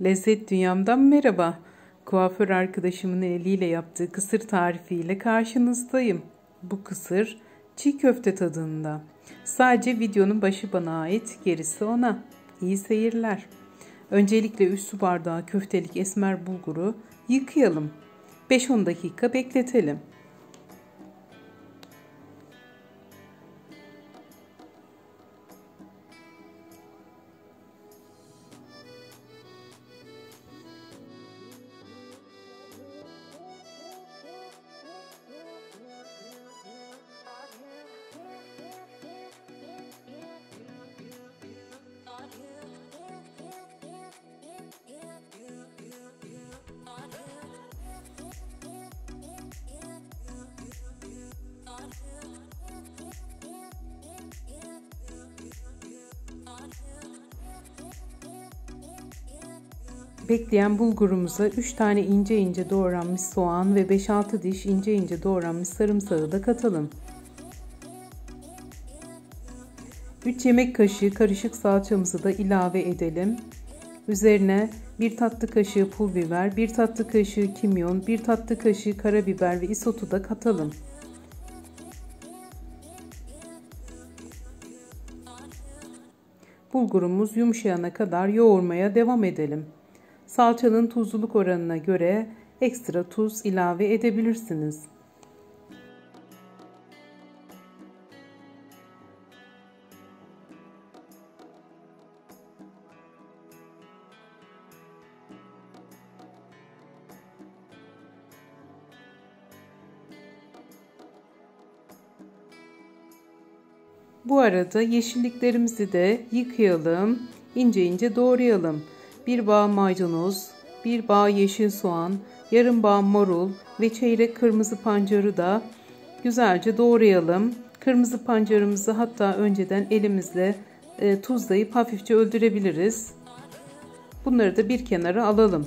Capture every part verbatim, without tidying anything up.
Lezzet Dünyam'dan merhaba. Kuaför arkadaşımın eliyle yaptığı kısır tarifiyle karşınızdayım. Bu kısır çiğ köfte tadında. Sadece videonun başı bana ait, gerisi ona. İyi seyirler. Öncelikle üç su bardağı köftelik esmer bulguru yıkayalım. beş on dakika bekletelim. Bekleyen bulgurumuza üç tane ince ince doğranmış soğan ve beş altı diş ince ince doğranmış sarımsağı da katalım. üç yemek kaşığı karışık salçamızı da ilave edelim. Üzerine bir tatlı kaşığı pul biber, bir tatlı kaşığı kimyon, bir tatlı kaşığı karabiber ve isotu da katalım. Bulgurumuz yumuşayana kadar yoğurmaya devam edelim. Salçanın tuzluluk oranına göre ekstra tuz ilave edebilirsiniz. Bu arada yeşilliklerimizi de yıkayalım, ince ince doğrayalım. Bir bağ maydanoz, bir bağ yeşil soğan, yarım bağ marul ve çeyrek kırmızı pancarı da güzelce doğrayalım. Kırmızı pancarımızı hatta önceden elimizle e, tuzlayıp hafifçe öldürebiliriz. Bunları da bir kenara alalım.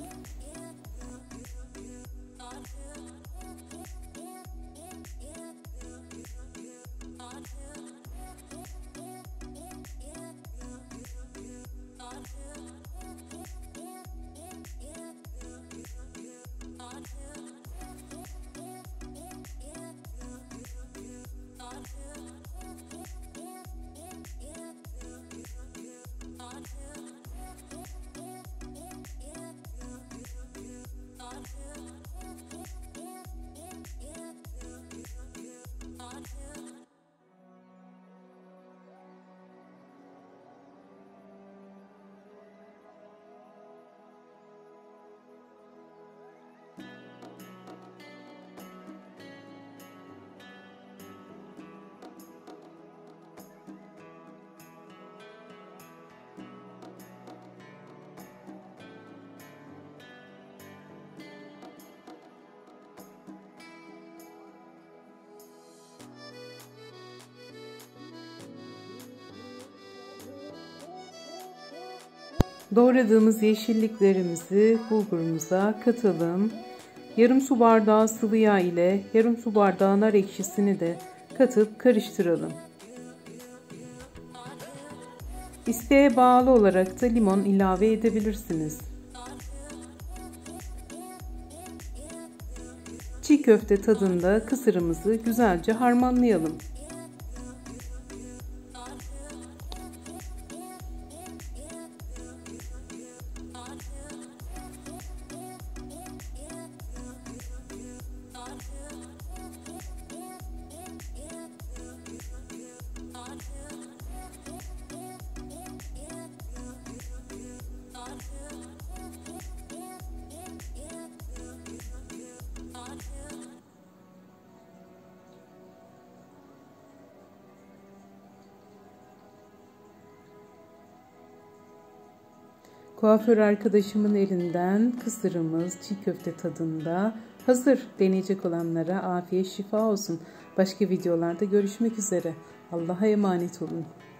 Doğradığımız yeşilliklerimizi bulgurumuza katalım. Yarım su bardağı sıvı yağ ile yarım su bardağı nar ekşisini de katıp karıştıralım. İsteğe bağlı olarak da limon ilave edebilirsiniz. Çiğ köfte tadında kısırımızı güzelce harmanlayalım. Kuaför arkadaşımın elinden kısırımız çiğ köfte tadında hazır. Deneyecek olanlara afiyet şifa olsun. Başka videolarda görüşmek üzere. Allah'a emanet olun.